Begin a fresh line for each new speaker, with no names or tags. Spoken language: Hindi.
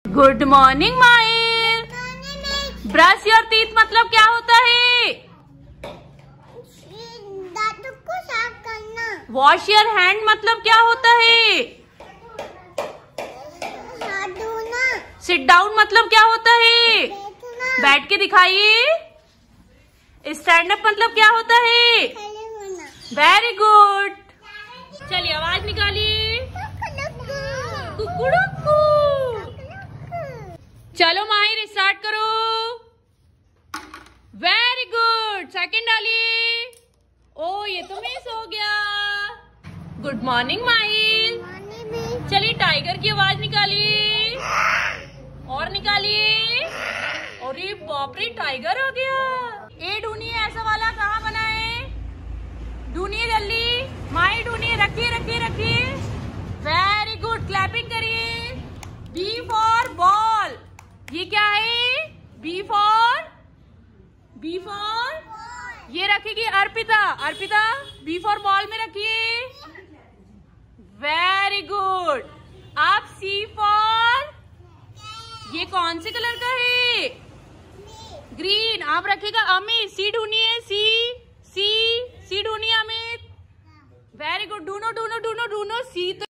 Good morning Mahir. Brush your teeth मतलब क्या होता है?
दांतों को साफ करना।
वॉश योर हैंड मतलब क्या होता है?
हाथ धोना।
सिट डाउन मतलब क्या होता है?
बैठना।
बैठ के दिखाइए। स्टैंड अप मतलब क्या होता है?
खड़े होना।
Very good. चलिए आवाज निकालिए। कुकुड़ुकू। चलो माहिर स्टार्ट करो। Very good. सेकंड डालिए। ओ ये तो मिस हो गया। गुड मॉर्निंग माहिर। चलिए टाइगर की आवाज निकालिए और निकालिए। अरे बाप रे टाइगर हो गया। ए ढूंढिए ऐसा वाला कहाँ बना है? ढूंढिए जल्दी। माहिर ढूंढिए। रखिए रखिए रखिए। Very good. क्लैपिंग करिए। B for ball. ये क्या है? बी फॉर ये रखेगी Arpita. Arpita B for ball में रखिए। Very good. आप सी फॉर ये कौन से कलर का है? ग्रीन। आप रखेगा अमित। सी ढूंढिए। सी ढूंढिए अमित। Very good. ढूंढो ढूंढो ढूंढो ढूंढो। सी तो